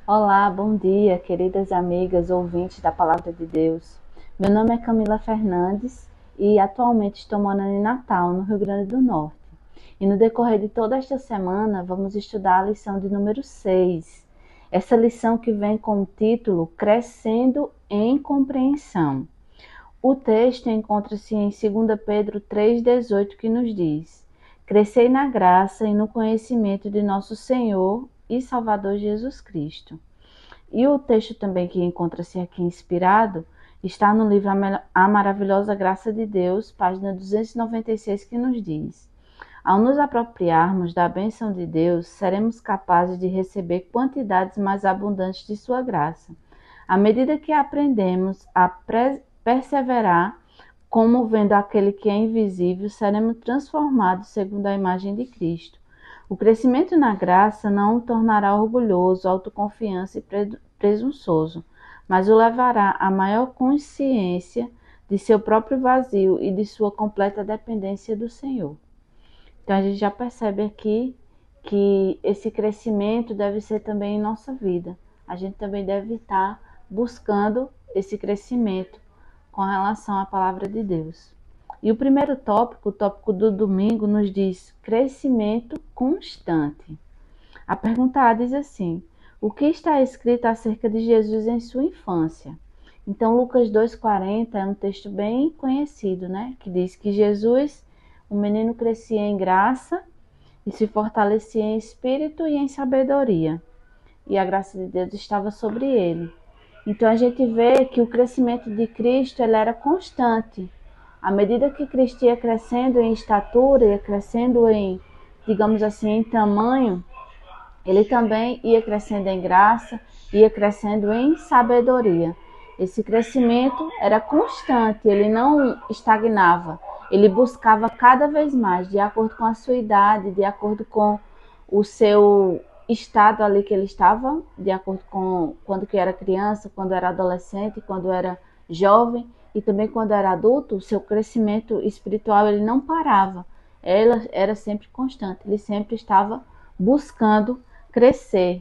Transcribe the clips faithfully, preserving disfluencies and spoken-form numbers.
Olá, bom dia, queridas amigas, ouvintes da Palavra de Deus. Meu nome é Camila Fernandes e atualmente estou morando em Natal, no Rio Grande do Norte. E no decorrer de toda esta semana, vamos estudar a lição de número seis. Essa lição que vem com o título Crescendo em Compreensão. O texto encontra-se em dois Pedro três, dezoito, que nos diz: Crescei na graça e no conhecimento de nosso Senhor e Salvador Jesus Cristo. E o texto também que encontra-se aqui inspirado está no livro A Maravilhosa Graça de Deus, página duzentos e noventa e seis, que nos diz: Ao nos apropriarmos da bênção de Deus, seremos capazes de receber quantidades mais abundantes de sua graça. À medida que aprendemos a perseverar, como vendo aquele que é invisível, seremos transformados segundo a imagem de Cristo. O crescimento na graça não o tornará orgulhoso, autoconfiança e presunçoso, mas o levará à maior consciência de seu próprio vazio e de sua completa dependência do Senhor. Então a gente já percebe aqui que esse crescimento deve ser também em nossa vida. A gente também deve estar buscando esse crescimento com relação à palavra de Deus. E o primeiro tópico, o tópico do domingo, nos diz crescimento constante. A pergunta A diz assim: o que está escrito acerca de Jesus em sua infância? Então, Lucas dois, quarenta é um texto bem conhecido, né? Que diz que Jesus, o menino, crescia em graça e se fortalecia em espírito e em sabedoria. E a graça de Deus estava sobre ele. Então, a gente vê que o crescimento de Cristo ele era constante. À medida que Cristo ia crescendo em estatura, ia crescendo em, digamos assim, em tamanho, ele também ia crescendo em graça, ia crescendo em sabedoria. Esse crescimento era constante, ele não estagnava. Ele buscava cada vez mais, de acordo com a sua idade, de acordo com o seu estado ali que ele estava, de acordo com quando que era criança, quando era adolescente, quando era jovem. E também quando era adulto, o seu crescimento espiritual ele não parava, ela era sempre constante, ele sempre estava buscando crescer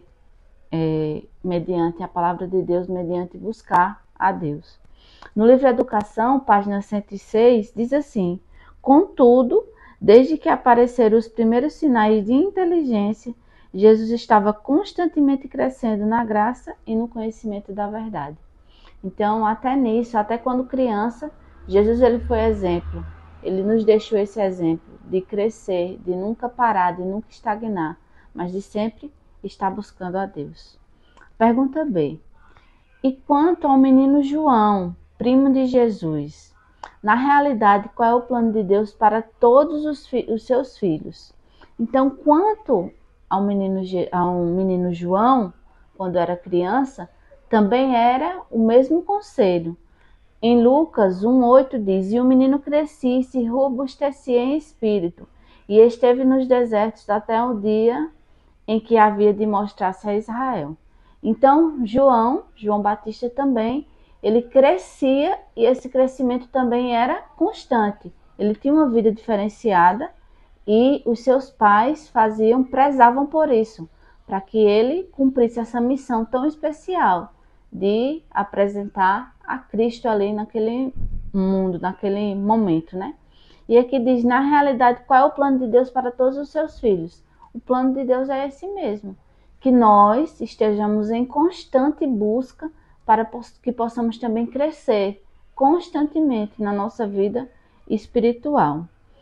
é, mediante a palavra de Deus, mediante buscar a Deus. No livro Educação, página cento e seis, diz assim: Contudo, desde que apareceram os primeiros sinais de inteligência, Jesus estava constantemente crescendo na graça e no conhecimento da verdade. Então, até nisso, até quando criança, Jesus ele foi exemplo. Ele nos deixou esse exemplo de crescer, de nunca parar, de nunca estagnar, mas de sempre estar buscando a Deus. Pergunta B. E quanto ao menino João, primo de Jesus? Na realidade, qual é o plano de Deus para todos os, fi- os seus filhos? Então, quanto ao menino, ao menino João, quando era criança, também era o mesmo conselho. Em Lucas um, oito diz: E o menino crescia e se robustecia em espírito, e esteve nos desertos até o dia em que havia de mostrar-se a Israel. Então, João, João Batista também, ele crescia e esse crescimento também era constante. Ele tinha uma vida diferenciada e os seus pais faziam, prezavam por isso, para que ele cumprisse essa missão tão especial de apresentar a Cristo ali naquele mundo, naquele momento, né? E aqui diz, na realidade, qual é o plano de Deus para todos os seus filhos? O plano de Deus é esse mesmo, que nós estejamos em constante busca para que possamos também crescer constantemente na nossa vida espiritual.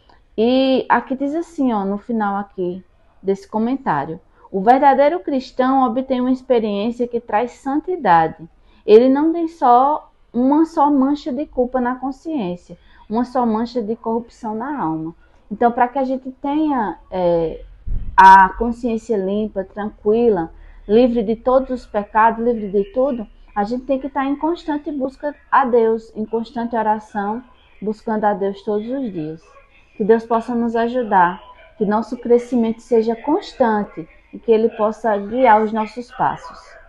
E aqui diz assim, ó, no final aqui desse comentário: o verdadeiro cristão obtém uma experiência que traz santidade. Ele não tem só uma só mancha de culpa na consciência, uma só mancha de corrupção na alma. Então, para que a gente tenha é, a consciência limpa, tranquila, livre de todos os pecados, livre de tudo, a gente tem que estar em constante busca a Deus, em constante oração, buscando a Deus todos os dias. Que Deus possa nos ajudar, que nosso crescimento seja constante e que Ele possa guiar os nossos passos.